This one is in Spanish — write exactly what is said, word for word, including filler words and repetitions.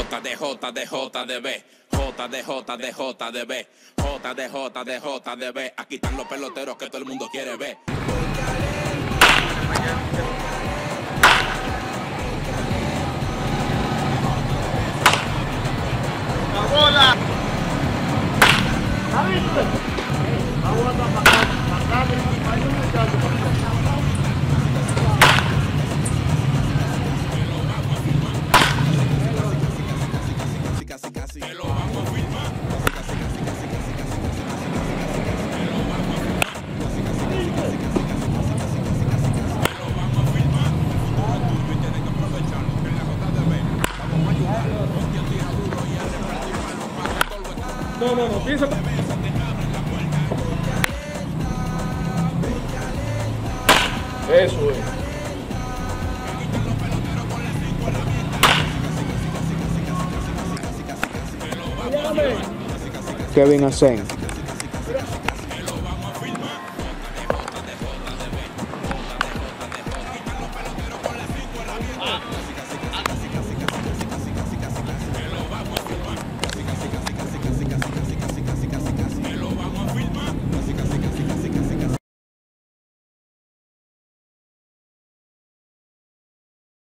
J de J de J de B, J de J de J de B, J de J de J de B. Aquí están los peloteros que todo el mundo quiere ver. ¡La bola! ¿La viste? Aguanta para acá, para acá, hay un muchacho para acá. Casi, casi, que lo vamos a filmar. Casi, casi, casi, casi, casi, casi, casi, que lo vamos a filmar. Casi, casi, casi, casi, casi, casi, casi, casi, que lo vamos a filmar. El futuro es tuyo y tienes que aprovecharlo. Que en la J de B vamos a ayudarlo. Ponte a tira duro y a repartir manos para todo lo que... No, no, no, piensa. Eso es. Kevin Acen.